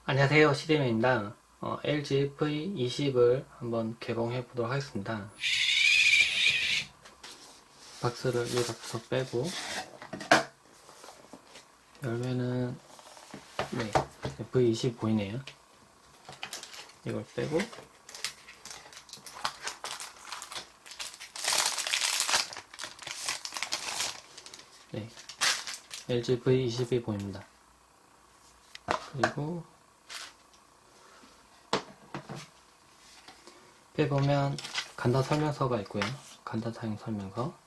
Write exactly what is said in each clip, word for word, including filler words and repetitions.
안녕하세요, 시대맨입니다. 어, 엘지 브이 이십을 한번 개봉해 보도록 하겠습니다. 박스를 이 박스 빼고 열면은 네, 브이 이십 보이네요. 이걸 빼고 네, 엘지 브이 이십이 보입니다. 그리고 빼보면 간단 설명서가 있고요. 간단 사용 설명서,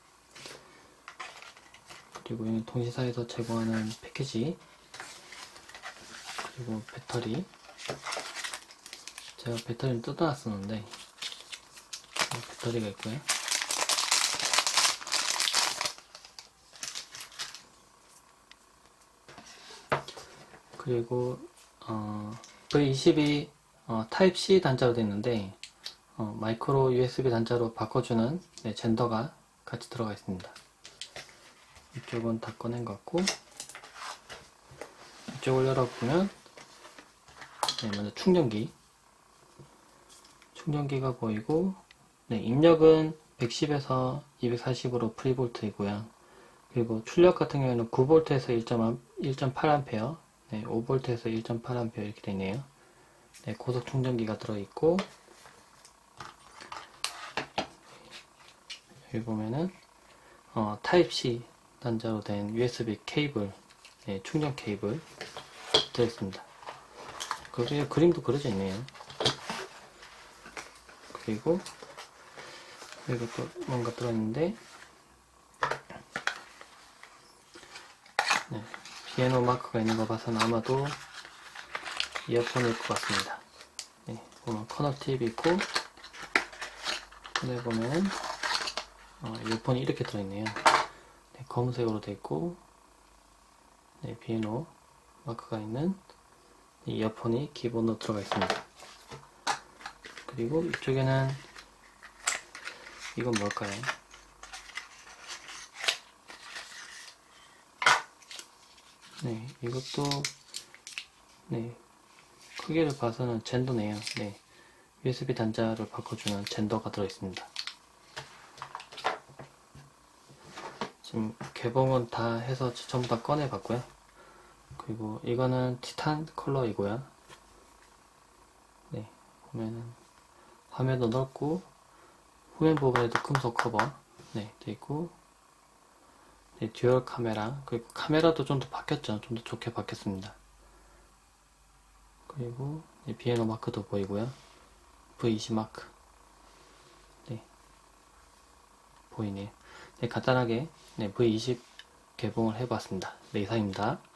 그리고 이 동시사에서 제공하는 패키지, 그리고 배터리. 제가 배터리는 뜯어놨었는데 배터리가 있고요. 그리고 어, 브이 이십이 어, 타입 씨 단자로 되어 있는데 어, 마이크로 유에스비 단자로 바꿔주는 네, 젠더가 같이 들어가 있습니다. 이쪽은 다 꺼낸 것 같고, 이쪽을 열어보면 네, 먼저 충전기 충전기가 보이고, 네, 입력은 백십에서 이백사십으로 프리볼트이고요. 그리고 출력 같은 경우에는 구 볼트에서 일 점 팔 앰페어, 네, 오 볼트에서 일 점 팔 앰페어 이렇게 되네요. 네, 고속 충전기가 들어있고, 여기 보면은 어, 타입 씨 단자로 된 유에스비 케이블, 네, 충전 케이블 들어있습니다. 거기에 그림도 그려져 있네요. 그리고 여기 또 뭔가 들어있는데, 네, 비에노 마크가 있는 거 봐서는 아마도 이어폰일 것 같습니다. 네, 보면 커넥티브 있고, 손에 보면 어, 이어폰이 이렇게 들어있네요. 네, 검은색으로 되어 있고, 네, 비에노 마크가 있는 이어폰이 기본으로 들어가 있습니다. 그리고 이쪽에는 이건 뭘까요? 네, 이것도 네, 크기를 봐서는 젠더네요. 네, 유에스비 단자를 바꿔주는 젠더가 들어있습니다. 지금 개봉은 다 해서 전부 다 꺼내봤고요. 그리고 이거는 티탄 컬러이고요. 네, 보면은 화면도 넓고 후면 부분에도 금속 커버 네, 되어있고, 네, 듀얼 카메라, 그리고 카메라도 좀 더 바뀌었죠. 좀 더 좋게 바뀌었습니다. 그리고 네, 비에노 마크도 보이고요. 브이 이십 마크 네, 보이네요. 네, 간단하게 네, 브이 이십 개봉을 해봤습니다. 네, 이상입니다.